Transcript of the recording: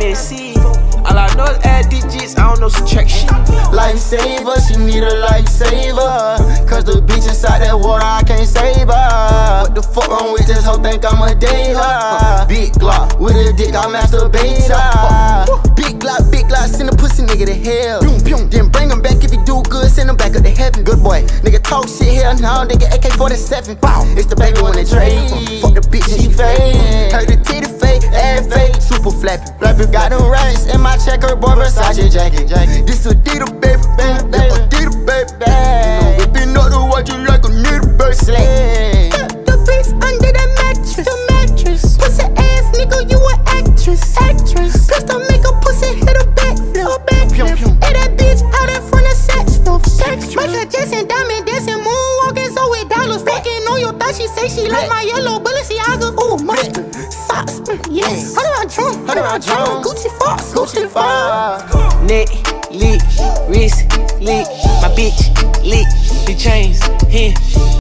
can't see. All I know is add digits, I don't know subtraction. Lifesaver, she need a lifesaver. Cause the bitch inside that water, I can't save her. What the fuck wrong with this hoe, think I'ma date her? Big Glock, with a dick, I masturbate her. Big Glock, send a pussy nigga to hell. Then bring him back if he do good, send him back up to heaven. Good boy, nigga talk shit here now, nigga AK-47. It's the baby when they trade. Fuck the bitch, she fade. Heard the titty fake, ass fake, super flappy. Got them racks in my checkerboard Versace jacket. This Adidas baby, Adidas baby. You know, if you know to watch you like a needle baby. Slay. The bricks under the mattress. Pussy ass nigga, you an actress. Pistol make a pussy hit a backflip. Hey, that bitch out in front of sex stuff. Michael Jackson, diamond dancing, moonwalking, so with dollars. Fucking on your thought, she say she like my yellow Balenciaga. Ooh, mustard, socks, yes. 100 round drum, Gucci Fox. Neck lit, wrist lit, my bitch lit, the chains, here.